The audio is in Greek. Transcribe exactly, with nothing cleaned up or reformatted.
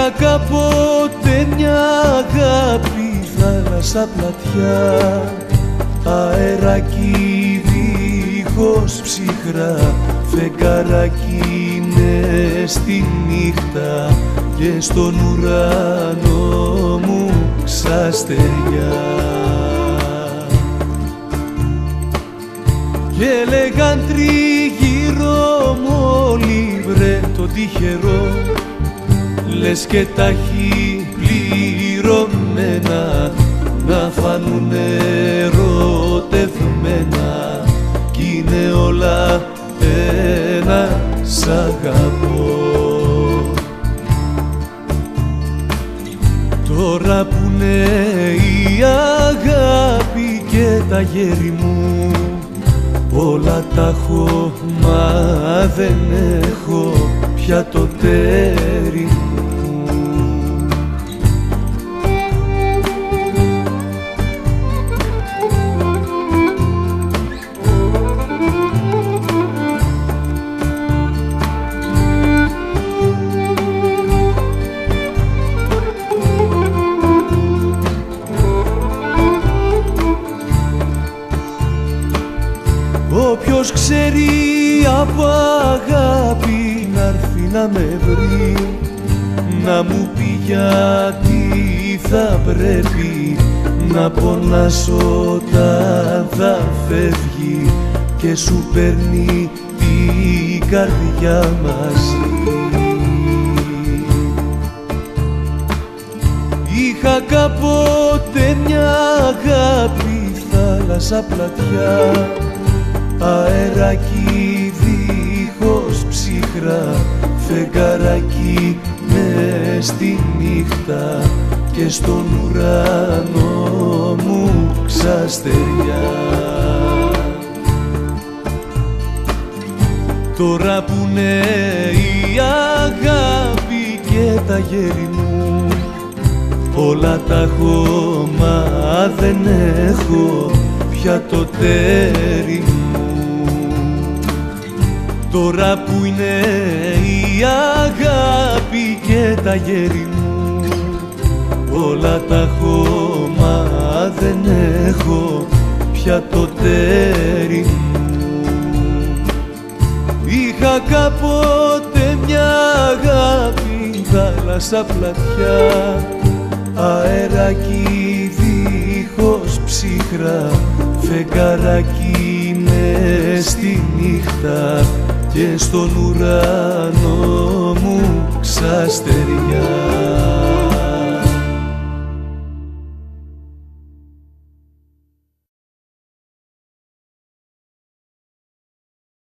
Είχα κάποτε μια αγάπη, θάλασσα πλατιά, αεράκι δίχως ψυχρά, φεγγαράκι μες στη νύχτα και στον ουρανό μου ξαστεριά. Και έλεγαν τριγύρω μου όλοι, βρε το τυχερό, λες και τα έχει πληρωμένα, να φανουνε ερωτευμένα, κι είναι όλα ένα, σ' αγαπώ. Τώρα που είναι η αγάπη και τα γέρη μου, όλα τα έχω μα δεν έχω πια το τέρι μου. Όποιος ξέρει από αγάπη να'ρθεί να με βρει, να μου πει γιατί θα πρέπει να πονάς όταν θα φεύγει και σου παίρνει την καρδιά μαζί. Είχα κάποτε μια αγάπη, θάλασσα πλατιά, αεράκι δίχως ψυχρά, φεγγαράκι μες στη νύχτα και στον ουρανό μου ξαστεριά. Τώρα που είναι η αγάπη και τα γέρη μου, όλα τα έχω μα δεν έχω πια το τέρι μου. Τώρα που είναι η αγάπη και τα γέρη μου, όλα τα έχω μα δεν έχω πια το τέρι μου. Είχα κάποτε μια αγάπη, θάλασσα πλατιά, αεράκι δίχως ψυχρά, φεγγαράκι μες στη νύχτα και στον ουρανό μου ξαστεριά.